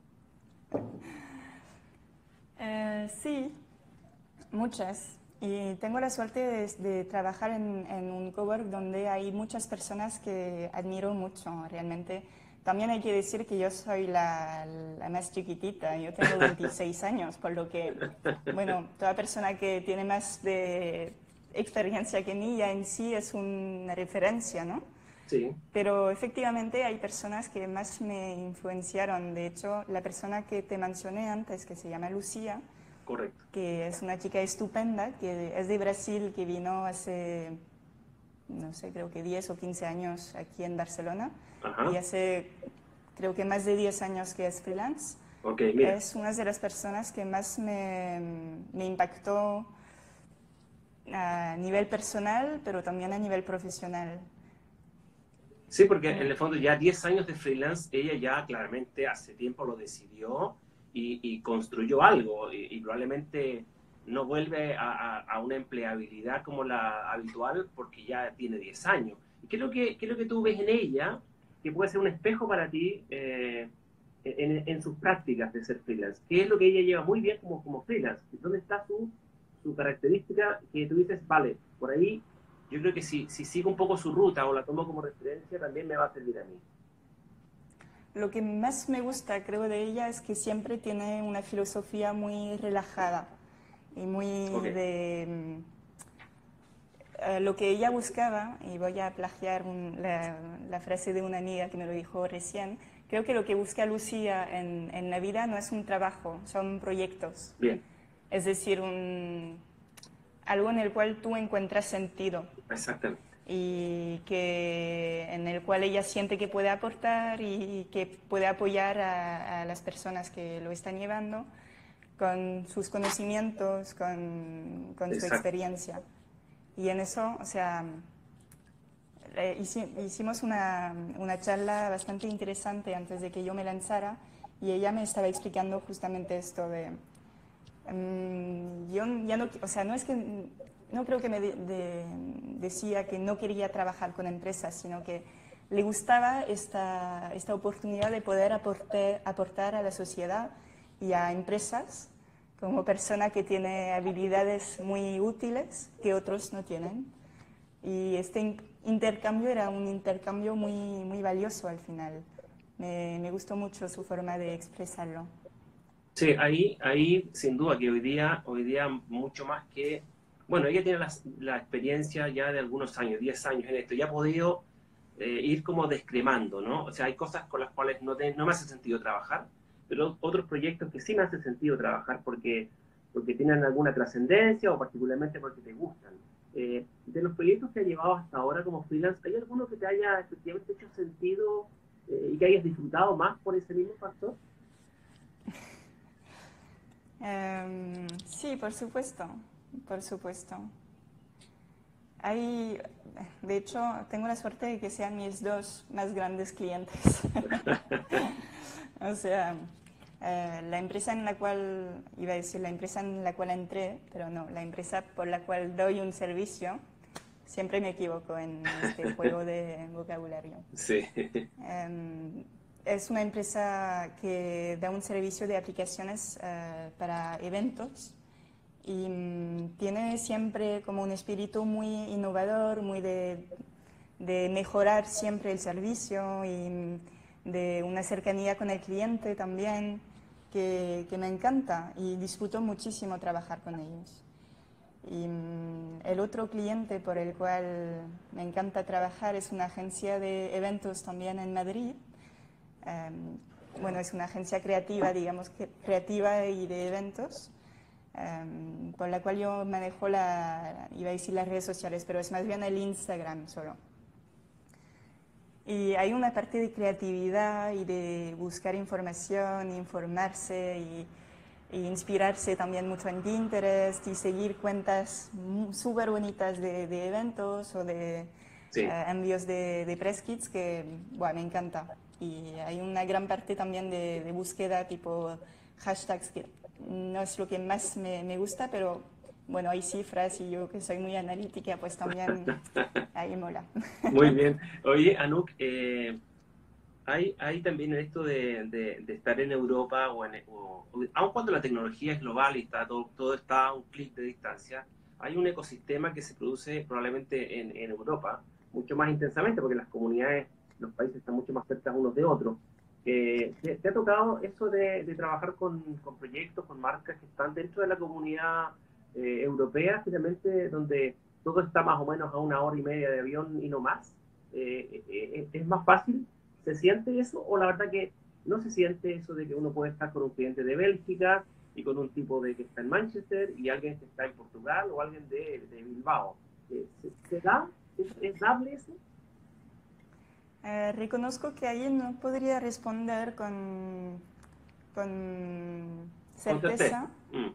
Eh, sí, muchas. Y tengo la suerte de, de trabajar en, en un cowork donde hay muchas personas que admiro mucho, realmente. También hay que decir que yo soy la, la más chiquitita, yo tengo veintiséis años, por lo que, bueno, toda persona que tiene más de experiencia que mí ya en sí es una referencia, ¿no? Sí, Pero efectivamente hay personas que más me influenciaron. De hecho, la persona que te mencioné antes, que se llama Lucía, correcto. que es una chica estupenda, que es de Brasil, que vino hace, no sé, creo que diez o quince años aquí en Barcelona, y Ajá. hace, creo que más de diez años que es freelance. Ok, mira. Es una de las personas que más me, me impactó a nivel personal, pero también a nivel profesional. Sí, porque en Mm. el fondo ya diez años de freelance, ella ya claramente hace tiempo lo decidió y, y construyó algo y, y probablemente no vuelve a, a, a, una empleabilidad como la habitual porque ya tiene diez años. ¿Y qué es lo que, qué es lo que tú ves en ella que puede ser un espejo para ti eh, en, en, sus prácticas de ser freelance? ¿Qué es lo que ella lleva muy bien como, como freelance? ¿Dónde está su, su característica que tú dices, vale, por ahí yo creo que si, si sigo un poco su ruta o la tomo como referencia, también me va a servir a mí? Lo que más me gusta, creo, de ella es que siempre tiene una filosofía muy relajada y muy Ok, de... mm, eh, lo que ella buscaba, y voy a plagiar un- la, la frase de una amiga que me lo dijo recién, creo que lo que busca Lucía en, en la vida no es un trabajo, son proyectos. bien, Es decir, un, algo en el cual tú encuentras sentido exactamente. y que, en el cual ella siente que puede aportar y que puede apoyar a, a las personas que lo están llevando con sus conocimientos, con, con su Exacto. experiencia. Y en eso, o sea, eh, hicimos una, una charla bastante interesante antes de que yo me lanzara y ella me estaba explicando justamente esto de Um, yo ya no, o sea, no es que, no creo que me de, de, decía que no quería trabajar con empresas, sino que le gustaba esta, esta oportunidad de poder aportar, aportar a la sociedad y a empresas como persona que tiene habilidades muy útiles que otros no tienen. Y este intercambio era un intercambio muy, muy valioso al final. Me, me gustó mucho su forma de expresarlo. Sí, ahí, ahí sin duda que hoy día, hoy día mucho más que, bueno, ella tiene la, la experiencia ya de algunos años, diez años en esto, ya ha podido eh, ir como descremando, ¿no? O sea, hay cosas con las cuales no, te, no me hace sentido trabajar, pero otros proyectos que sí me hace sentido trabajar porque, porque tienen alguna trascendencia o particularmente porque te gustan. Eh, de los proyectos que has llevado hasta ahora como freelance, ¿hay alguno que te haya efectivamente hecho sentido eh, y que hayas disfrutado más por ese mismo factor? Um, sí, por supuesto, por supuesto. Hay, de hecho, tengo la suerte de que sean mis dos más grandes clientes. O sea, eh, la empresa en la cual, iba a decir la empresa en la cual entré, pero no, la empresa por la cual doy un servicio, siempre me equivoco en este juego de vocabulario. Sí. Um, es una empresa que da un servicio de aplicaciones uh, para eventos y um, tiene siempre como un espíritu muy innovador, muy de, de mejorar siempre el servicio y de una cercanía con el cliente también que, que me encanta y disfruto muchísimo trabajar con ellos. Y um, el otro cliente por el cual me encanta trabajar es una agencia de eventos también en Madrid. Um, bueno, es una agencia creativa, digamos, que, creativa y de eventos, um, por la cual yo manejo la, iba a decir las redes sociales, pero es más bien el Instagram solo. Y hay una parte de creatividad y de buscar información, informarse y e inspirarse también mucho en Pinterest y seguir cuentas súper bonitas de, de eventos o de Sí, uh, envíos de, de press kits que bueno, me encanta. Y hay una gran parte también de, de búsqueda tipo hashtags que no es lo que más me, me gusta, pero bueno, hay cifras y yo que soy muy analítica, pues también ahí mola. Muy bien. Oye, Anouk, eh, hay, hay también esto de, de, de estar en Europa, o, en, o, o- aun cuando la tecnología es global y está todo, todo está a un clic de distancia, hay un ecosistema que se produce probablemente en, en Europa mucho más intensamente, porque las comunidades, los países están mucho más cerca unos de otros. Eh, ¿te, te ha tocado eso de, de trabajar con, con proyectos, con marcas que están dentro de la comunidad eh, europea, finalmente, donde todo está más o menos a una hora y media de avión y no más? Eh, eh, ¿Es más fácil? ¿Se siente eso? ¿O la verdad que no se siente eso de que uno puede estar con un cliente de Bélgica y con un tipo de que está en Manchester y alguien que está en Portugal o alguien de, de Bilbao? Eh, ¿Se, se da? ¿Es, es dable eso? Eh, reconozco que ahí no podría responder con, con Con certeza. certeza, Mm,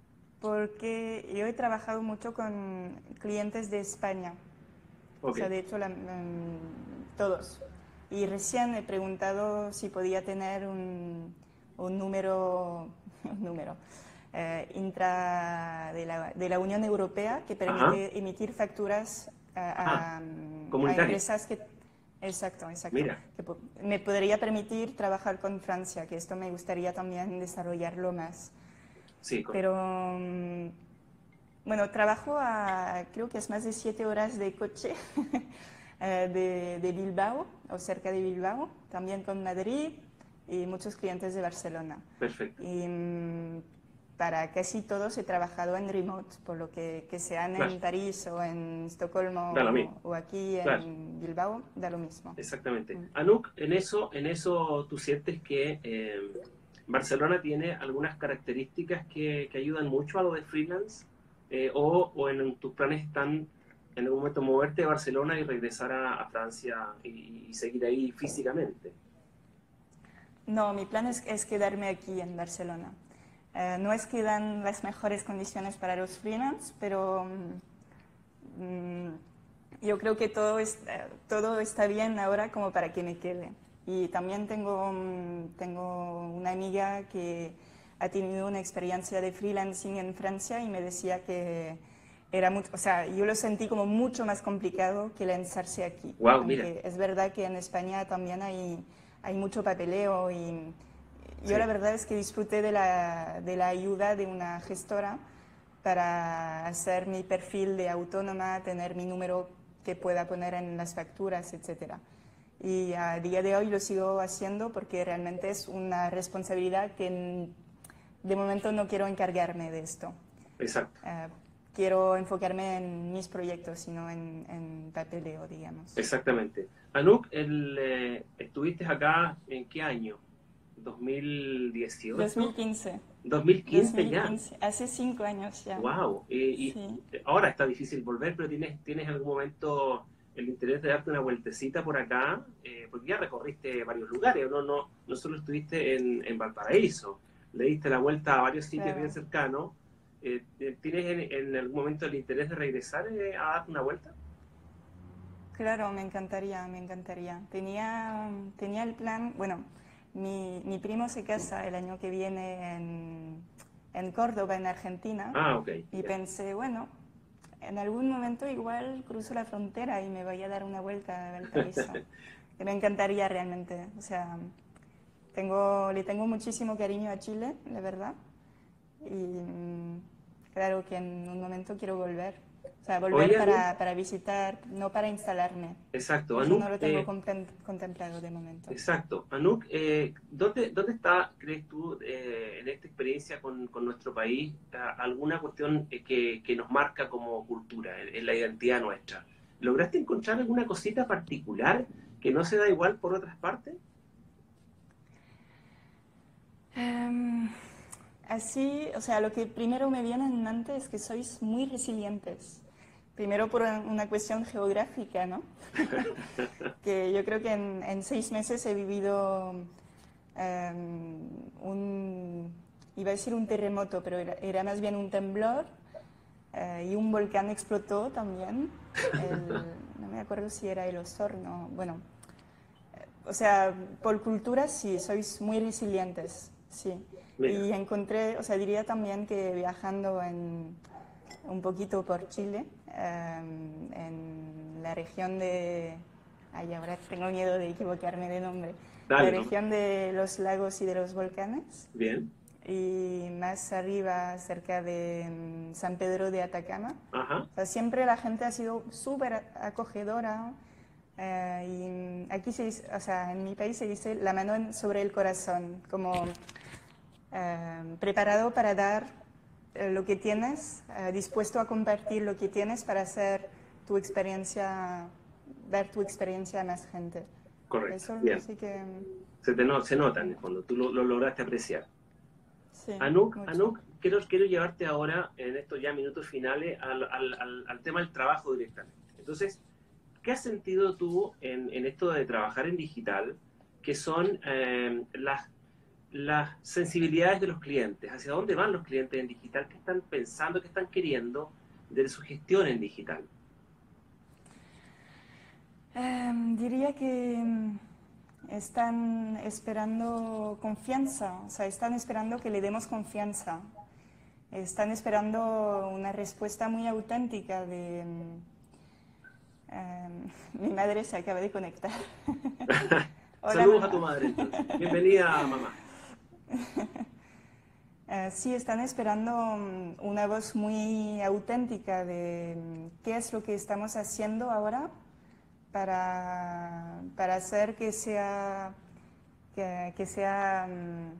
porque yo he trabajado mucho con clientes de España, o ok, sea, de hecho, la- mm, todos. Y recién he preguntado si podía tener un, un número, un número eh, intra de la, de la Unión Europea que ajá, permite emitir facturas ah, a, a- a comunitaria. empresas que... Exacto, exacto. Mira, Que po- me podría permitir trabajar con Francia, que esto me gustaría también desarrollarlo más. sí, con- Pero mm, bueno, trabajo a, creo que es más de siete horas de coche eh, de, de Bilbao, o cerca de Bilbao, también con Madrid y muchos clientes de Barcelona. perfecto, Y mm, para casi todos he trabajado en remote, por lo que, que sean claro, en París o en da lo mismo, Estocolmo o, o aquí claro. en Bilbao, da lo mismo. Exactamente. Mm. Anouk, en eso, en eso tú sientes que eh, Barcelona tiene algunas características que, que ayudan mucho a lo de freelance, eh, o, o en tus planes están en algún momento moverte de Barcelona y regresar a, a Francia y, y seguir ahí físicamente. No, mi plan es, es quedarme aquí en Barcelona. Eh, no es que dan las mejores condiciones para los freelance, pero mm, mm, yo creo que todo, es, eh, todo está bien ahora como para que me quede. Y también tengo, mm, tengo una amiga que ha tenido una experiencia de freelancing en Francia y me decía que era mucho, o sea, yo lo sentí como mucho más complicado que lanzarse aquí. Wow, mira, Aunque es verdad que en España también hay, hay mucho papeleo y yo la sí, verdad es que disfruté de la, de la ayuda de una gestora para hacer mi perfil de autónoma, tener mi número que pueda poner en las facturas, etcétera. Y a día de hoy lo sigo haciendo porque realmente es una responsabilidad que de momento no quiero encargarme de esto. exacto, Eh, quiero enfocarme en mis proyectos, sino en, en papeleo, digamos. exactamente. Anouk, el, eh, ¿estuviste acá en qué año? ¿dos mil dieciocho? dos mil quince. ¿dos mil quince ya? dos mil quince, hace cinco años ya. Wow. Y, Sí. y ahora está difícil volver, pero ¿tienes, tienes algún momento el interés de darte una vueltecita por acá? Eh, porque ya recorriste varios lugares, no, no, no solo estuviste en, en Valparaíso, le diste la vuelta a varios sitios bien Claro, cercanos. Eh, eh, ¿tienes en, en algún momento el interés de regresar eh, a darte una vuelta? claro, me encantaría, me encantaría. Tenía, tenía el plan, bueno, mi, mi primo se casa el año que viene en, en Córdoba, en Argentina, Ah, ok. y Ya. pensé, bueno, en algún momento igual cruzo la frontera y me voy a dar una vuelta a Valparaíso. Que me encantaría realmente, o sea, tengo, le tengo muchísimo cariño a Chile, la verdad, y mm, claro que en un momento quiero volver. O sea, volver Oye, Anu, para, para visitar, no para instalarme. exacto, Eso Anu, no lo tengo eh, contem- contemplado de momento. exacto. Anouk, eh, ¿dónde, dónde está, crees tú, eh, en esta experiencia con, con nuestro país, a- alguna cuestión eh, que, que nos marca como cultura, en, en la identidad nuestra? ¿Lograste encontrar alguna cosita particular que no se da igual por otras partes? Em, así, o sea, lo que primero me viene en mente es que sois muy resilientes. Primero por una una cuestión geográfica, ¿no? Que yo creo que en, en seis meses he vivido em, un, iba a decir un terremoto, pero era, era más bien un temblor eh, y un volcán explotó también. El- no me acuerdo si era el Osorno. Bueno, o sea, por cultura sí, sois muy resilientes, sí. Mira, Y encontré, o sea, diría también que viajando en, un poquito por Chile, eh, en la región de... Ay, ahora tengo miedo de equivocarme de nombre. Dale, La ¿no? región de los lagos y de los volcanes. Bien. Y más arriba, cerca de mm, San Pedro de Atacama. Ajá. O sea, siempre la gente ha sido súper acogedora. Eh, y aquí se dice, o sea, en mi país se dice la mano en- sobre el corazón, como eh, preparado para dar eh, lo que tienes, eh, dispuesto a compartir lo que tienes para hacer tu experiencia, dar tu experiencia a más gente. Correcto. Eso Bien. sí que Se, te no, se nota en el fondo, tú lo, lo lograste apreciar. sí, Anuk, mucho. Anuk, quiero, quiero llevarte ahora, en estos ya minutos finales, al, al, al, al tema del trabajo directamente. Entonces, ¿qué has sentido tú en, en esto de trabajar en digital, que son eh, las, las sensibilidades de los clientes? ¿Hacia dónde van los clientes en digital? ¿Qué están pensando, qué están queriendo de su gestión en digital? Em, diría que em, están esperando confianza, o sea, están esperando que le demos confianza. Están esperando una respuesta muy auténtica de... em, em, mi madre se acaba de conectar. Hola, Saludos a tu mamá. madre entonces. Bienvenida, mamá. Eh, sí, están esperando mm, una voz muy auténtica de mm, qué es lo que estamos haciendo ahora para, para hacer que sea, que, que sea, mm,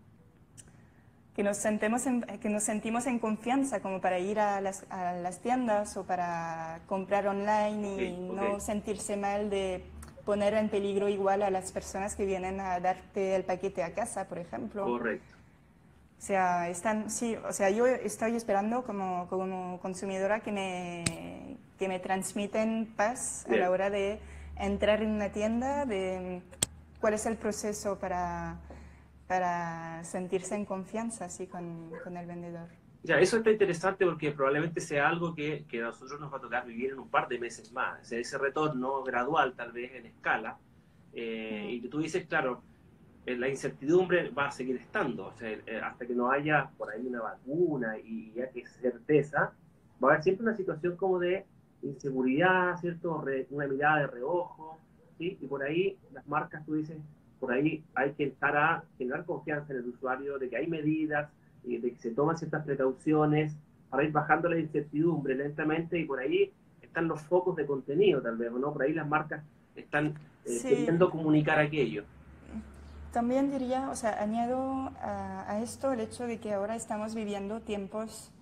que nos sentemos en, que nos sentimos en confianza como para ir a las, a las tiendas o para comprar online Ok, y ok. no sentirse mal de poner en peligro igual a las personas que vienen a darte el paquete a casa, por ejemplo. Correcto. O sea, están, sí, o sea, yo estoy esperando como, como consumidora que me, que me transmiten paz a la Bien. hora de entrar en una tienda, de cuál es el proceso para, para sentirse en confianza así con, con el vendedor. Ya, eso está interesante porque probablemente sea algo que, que a nosotros nos va a tocar vivir en un par de meses más. O sea, ese retorno gradual, tal vez en escala. Eh, Mm, y tú dices, claro, eh, la incertidumbre va a seguir estando. O sea, eh, hasta que no haya por ahí una vacuna y ya que es certeza, va a haber siempre una situación como de inseguridad, ¿cierto? Re- una mirada de reojo, ¿sí? Y por ahí las marcas, tú dices, por ahí hay que empezar a generar confianza en el usuario de que hay medidas, y de que se toman ciertas precauciones para ir bajando la incertidumbre lentamente y por ahí están los focos de contenido tal vez, ¿no? Por ahí las marcas están eh, sí, queriendo comunicar aquello. también diría, o sea, añado a, a esto el hecho de que ahora estamos viviendo tiempos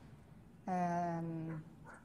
em,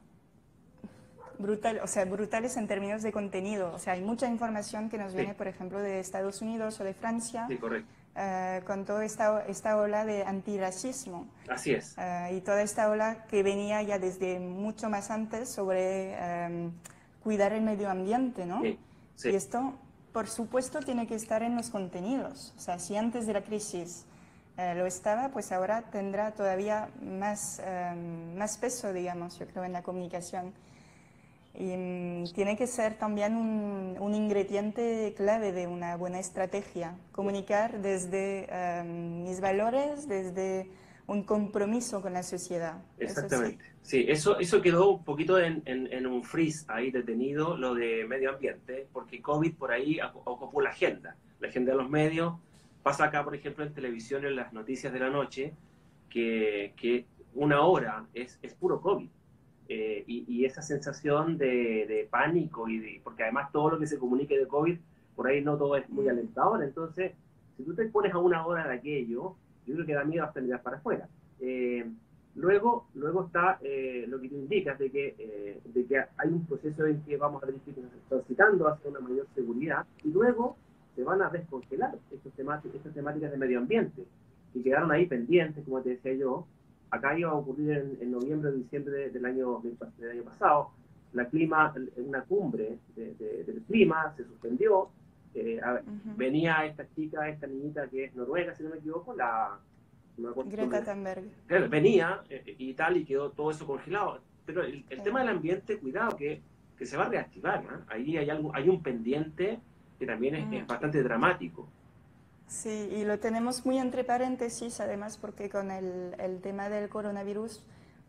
brutal, o sea, brutales en términos de contenido. O sea, hay mucha información que nos viene, Sí, por ejemplo, de Estados Unidos o de Francia, sí, correcto. eh, con toda esta, esta ola de antirracismo. Así es. Eh, y toda esta ola que venía ya desde mucho más antes sobre eh, cuidar el medio ambiente, ¿no? Sí, sí, Y esto, por supuesto, tiene que estar en los contenidos. O sea, si antes de la crisis eh, lo estaba, pues ahora tendrá todavía más, eh, más peso, digamos, yo creo, en la comunicación. Y mm, tiene que ser también un, un ingrediente clave de una buena estrategia. Comunicar desde eh, mis valores, desde un compromiso con la sociedad. Eso sí. exactamente. Sí, eso, eso quedó un poquito en, en, en un freeze ahí detenido, lo de medio ambiente, porque COVID por ahí ocupó la agenda, la agenda de los medios. Pasa acá, por ejemplo, en televisión, en las noticias de la noche, que, que una hora es, es puro COVID. Eh, y, y, esa sensación de, de pánico, y de, porque además todo lo que se comunique de COVID, por ahí no todo es muy Mm, alentador. Entonces, si tú te pones a una hora de aquello, yo creo que da miedo hasta mirar para afuera. Eh, luego, luego está eh, lo que tú indicas de que, eh, de que hay un proceso en que vamos a ir transitando hacia una mayor seguridad y luego se van a descongelar estas temáticas, estas temáticas de medio ambiente y quedaron ahí pendientes, como te decía yo. Acá iba a ocurrir en, en noviembre o diciembre de, del, año, del año pasado. La clima, una cumbre de, de, del clima se suspendió. Eh, a, ujú. venía esta chica, esta niñita que es noruega, si no me equivoco, la... No me acuerdo su Greta nombre. Thunberg. Claro, venía eh, y tal, y quedó todo eso congelado. Pero el, el tema Claro. del ambiente, cuidado, que, que se va a reactivar, ¿no? Ahí hay, algo, hay un pendiente que también es, Mm. es bastante dramático. Sí, y lo tenemos muy entre paréntesis, además, porque con el, el tema del coronavirus,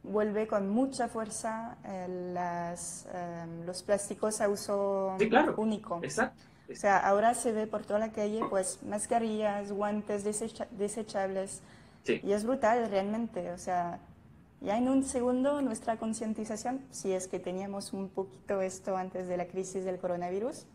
vuelve con mucha fuerza eh, las, eh, los plásticos a uso Sí, claro. único. Exacto. O sea, ahora se ve por toda la calle pues mascarillas, guantes desecha desechables. Sí. Y es brutal realmente. O sea, ya en un segundo nuestra concientización, si es que teníamos un poquito esto antes de la crisis del coronavirus,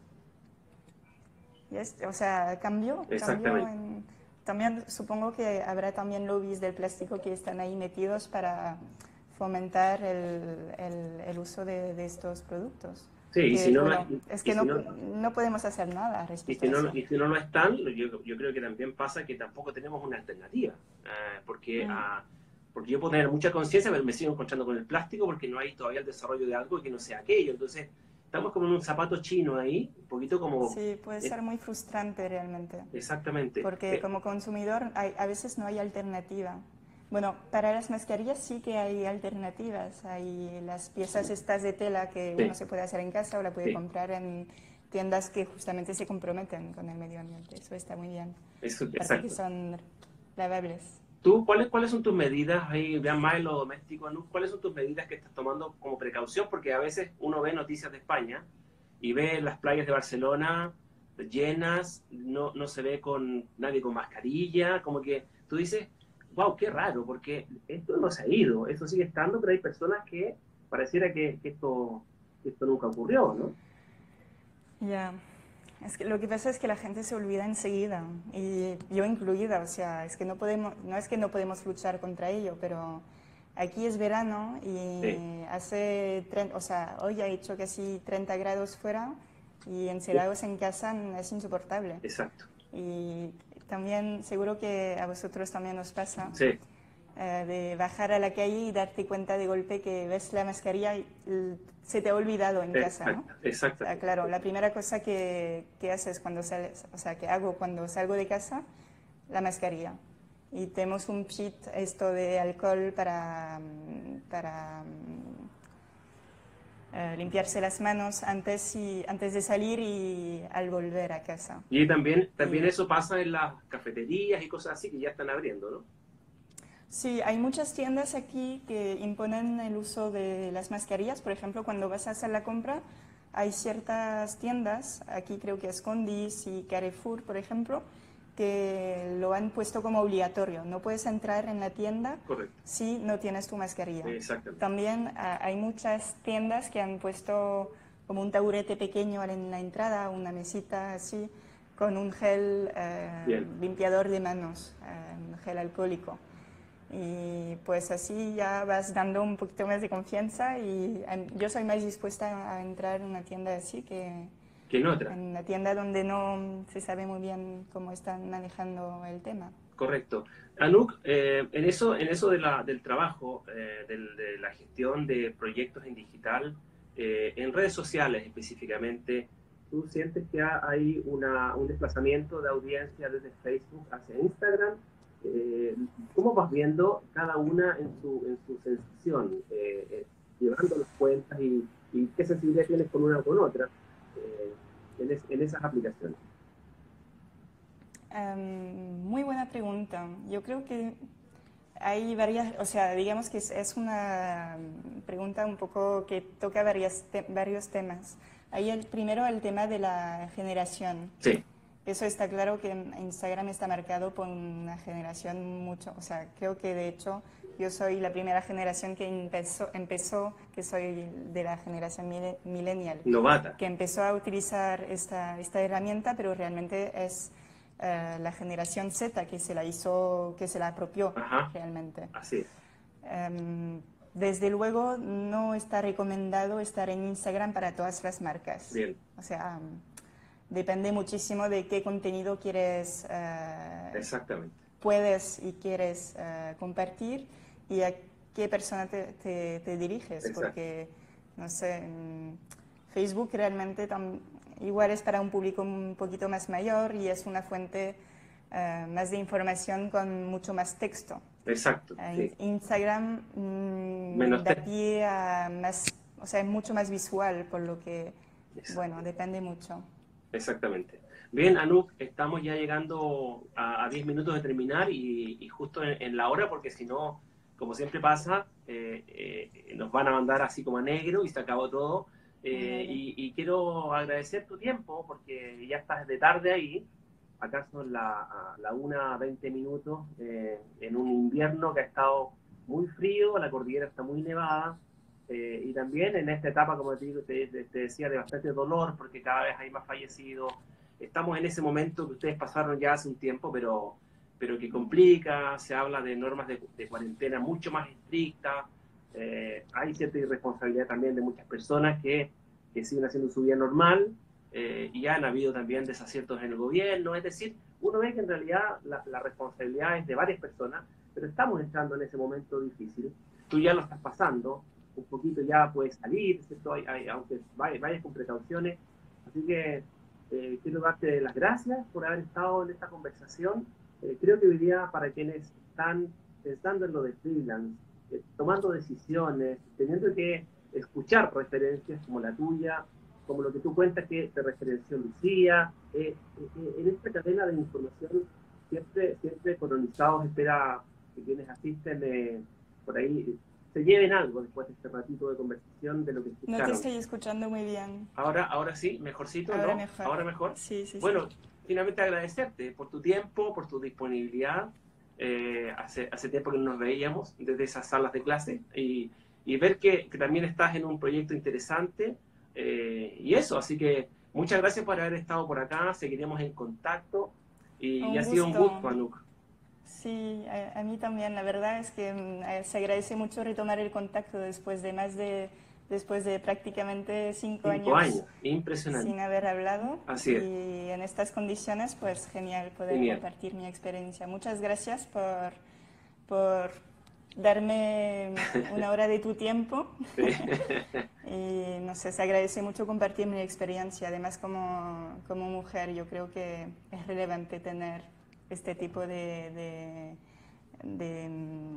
ya es- o sea, cambió, cambió Exactamente. en- también supongo que habrá también lobbies del plástico que están ahí metidos para fomentar el, el- el uso de, de estos productos. Sí, y si Que no lo es, bueno, es y que si no, no, no podemos hacer nada y respecto si a no, eso. y si no lo están, yo, yo creo que también pasa que tampoco tenemos una alternativa. Eh, porque, Mm. ah, porque yo puedo tener mucha conciencia, pero me sigo encontrando con el plástico porque no hay todavía el desarrollo de algo que no sea aquello. Entonces, estamos como en un zapato chino ahí, un poquito como... Sí, puede eh, ser muy frustrante realmente, exactamente. porque Eh, como consumidor hay- a veces no hay alternativa. Bueno, para las mascarillas sí que hay alternativas. Hay las piezas estas de tela que uno sí, se puede hacer en casa o la puede sí, comprar en tiendas que justamente se comprometen con el medio ambiente. Eso está muy bien. eso, Aparte que exacto. son lavables. ¿Tú, cuáles, cuáles son tus medidas ahí, ya más en lo doméstico, Anu? ¿Cuáles son tus medidas que estás tomando como precaución? Porque a veces uno ve noticias de España y ve las playas de Barcelona llenas, no, no se ve con nadie con mascarilla, como que tú dices, wow, qué raro, porque esto no se ha ido, esto sigue estando, pero hay personas que pareciera que, que esto, que esto nunca ocurrió, ¿no? Ya. Es que lo que pasa es que la gente se olvida enseguida, y yo incluida, o sea, es que no podemos, no es que no podemos luchar contra ello, pero aquí es verano Sí, y hace, tre- o sea, hoy ha hecho casi treinta grados fuera y encerrados en casa es insoportable. exacto. Y también seguro que a vosotros también os pasa Sí, eh, de bajar a la calle y darte cuenta de golpe que ves la mascarilla y l- se te ha olvidado en casa, ¿no? exacto, O sea, exactamente. claro, la primera cosa que, que haces cuando sales, o sea, que hago cuando salgo de casa, la mascarilla. Y tenemos un kit esto de alcohol para, mm, para mm, eh, limpiarse las manos antes, y, antes de salir y al volver a casa. Y también, también Y eso pasa en las cafeterías y cosas así que ya están abriendo, ¿no? sí, hay muchas tiendas aquí que imponen el uso de las mascarillas. Por ejemplo, cuando vas a hacer la compra, hay ciertas tiendas, aquí creo que es Condis y Carrefour, por ejemplo, que lo han puesto como obligatorio. No puedes entrar en la tienda Correcto, si no tienes tu mascarilla. exactamente. También ah, hay muchas tiendas que han puesto como un taburete pequeño en la entrada, una mesita así, con un gel eh, Bien, limpiador de manos, eh, un gel alcohólico. Y pues así ya vas dando un poquito más de confianza y em, yo soy más dispuesta a entrar en una tienda así que que en otra. en una tienda donde no se sabe muy bien cómo están manejando el tema. Correcto. Anouk, eh, en eso, en eso de la, del trabajo, eh, del- de la gestión de proyectos en digital, eh, en redes sociales específicamente, ¿tú sientes que ha- hay una, un desplazamiento de audiencia desde Facebook hacia Instagram? Eh, ¿Cómo vas viendo cada una en su, en su sensación, eh, eh, llevando las cuentas y, y qué sensibilidad tienes con una o con otra eh, en, es- en esas aplicaciones? Em, muy buena pregunta. Yo creo que hay varias, o sea, digamos que es, es una mm, pregunta un poco que toca varias te- varios temas. Hay el primero el tema de la generación. Sí, Eso está claro que en Instagram está marcado por una generación mucho, o sea, creo que de hecho yo soy la primera generación que empezó, empezó que soy de la generación mile- millennial, novata. que empezó a utilizar esta, esta herramienta, pero realmente es eh, la generación Z que se la hizo, que se la apropió Ajá, realmente. así es. Em, desde luego no está recomendado estar en Instagram para todas las marcas. Bien, O sea, depende muchísimo de qué contenido quieres, eh, exactamente, puedes y quieres eh, compartir y a qué persona te, te- te diriges, exacto, porque, no sé, mm, Facebook realmente tam- igual es para un público un poquito más mayor y es una fuente eh, más de información con mucho más texto. exacto, Eh, sí. Instagram mm, Menos da te- pie a más, o sea, es mucho más visual, por lo que, bueno, Exacto, depende mucho. exactamente. Bien, Anouk, estamos ya llegando a, a diez minutos de terminar y, y justo en, en la hora, porque si no, como siempre pasa, eh, eh, nos van a mandar así como a negro y se acabó todo. Eh, y, y quiero agradecer tu tiempo porque ya estás de tarde ahí. Acá son la, la una veinte minutos eh, en un invierno que ha estado muy frío, la cordillera está muy nevada. Eh, y también en esta etapa, como te, digo, te, te decía, de bastante dolor porque cada vez hay más fallecidos. Estamos en ese momento que ustedes pasaron ya hace un tiempo, pero, pero que complica, se habla de normas de, de cuarentena mucho más estrictas. Eh, hay cierta irresponsabilidad también de muchas personas que, que siguen haciendo su vida normal, eh, y han habido también desaciertos en el gobierno. Es decir, uno ve que en realidad la, la responsabilidad es de varias personas, pero estamos entrando en ese momento difícil. Tú ya lo estás pasando, un poquito ya puedes salir, ¿cierto? Hay, hay, aunque vayas, vayas con precauciones. Así que eh, quiero darte las gracias por haber estado en esta conversación. Eh, creo que hoy día, para quienes están pensando en lo de freelance, eh, tomando decisiones, teniendo que escuchar referencias como la tuya, como lo que tú cuentas que te referenció Lucía, eh, eh, en esta cadena de información siempre, siempre Colonizados espera que quienes asisten eh, por ahí se lleven algo después de este ratito de conversación de lo que escucharon. No te estoy escuchando muy bien. Ahora, ahora sí, mejorcito, ahora ¿no? Mejor. Ahora mejor. Sí, sí, bueno, sí. finalmente agradecerte por tu tiempo, por tu disponibilidad. Eh, hace, hace tiempo que no nos veíamos desde esas salas de clase y, y ver que, que también estás en un proyecto interesante. Eh, y eso, así que muchas gracias por haber estado por acá, seguiremos en contacto y, y ha sido un gusto, Anouk. Sí, a, a mí también. La verdad es que um, se agradece mucho retomar el contacto después de más de, después de prácticamente cinco, cinco años, años, impresionante. Sin haber hablado. Así es. Y en estas condiciones, pues genial poder genial. compartir mi experiencia. Muchas gracias por, por darme una hora de tu tiempo. Sí. Y no sé, se agradece mucho compartir mi experiencia. Además, como, como mujer, yo creo que es relevante tener este tipo de, de, de,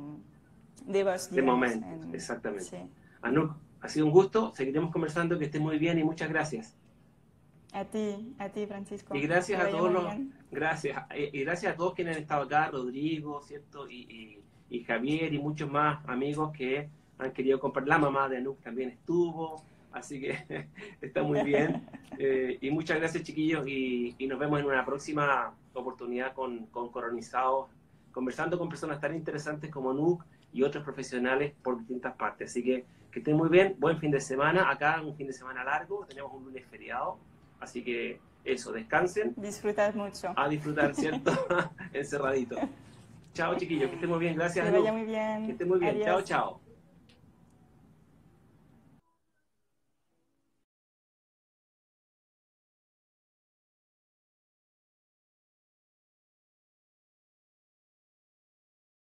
de voz. De momentos, en, exactamente. Sí. Anouk, ha sido un gusto, seguiremos conversando, que estés muy bien y muchas gracias. A ti, a ti, Francisco. Y gracias a todos los, gracias, y gracias a todos quienes han estado acá, Rodrigo, ¿cierto? Y, y, y Javier y muchos más amigos que han querido compartir. La mamá de Anouk también estuvo, así que está muy bien. Eh, y muchas gracias, chiquillos, y, y nos vemos en una próxima oportunidad con, con Colonizados, conversando con personas tan interesantes como Anouk y otros profesionales por distintas partes. Así que que estén muy bien, buen fin de semana. Acá un fin de semana largo, tenemos un lunes feriado, así que eso, descansen. Disfrutad mucho. A disfrutar, ¿cierto? Encerradito. Chao, chiquillos, que estén muy bien. Gracias, que Anouk. vaya muy bien. Que estén muy bien. Adiós. Chao, chao.